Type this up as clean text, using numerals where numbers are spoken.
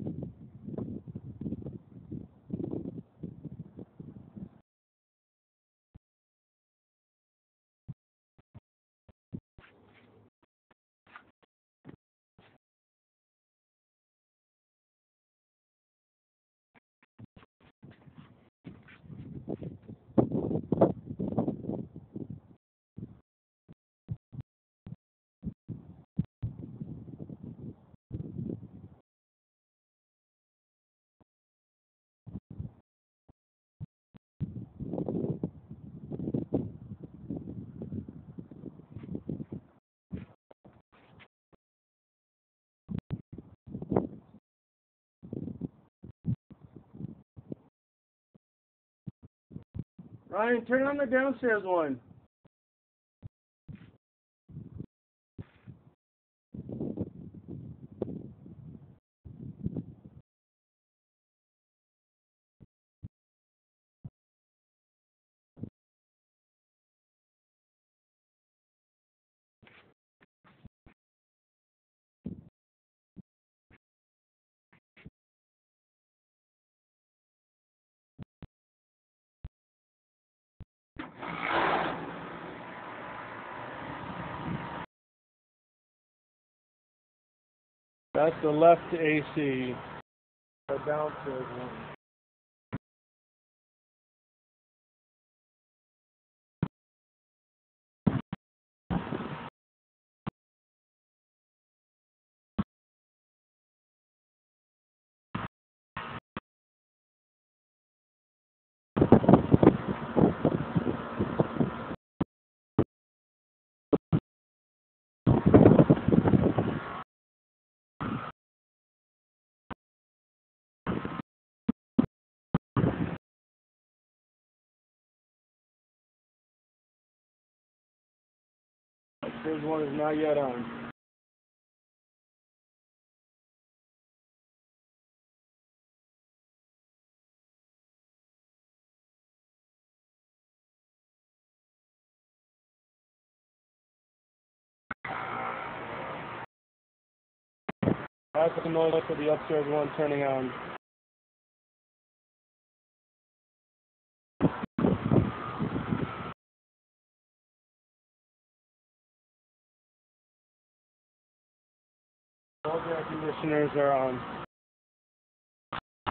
Ryan, turn on the downstairs one. That's the left AC. The downstairs one. Upstairs one is not yet on. That's the noise for the upstairs one turning on. All the air conditioners are on.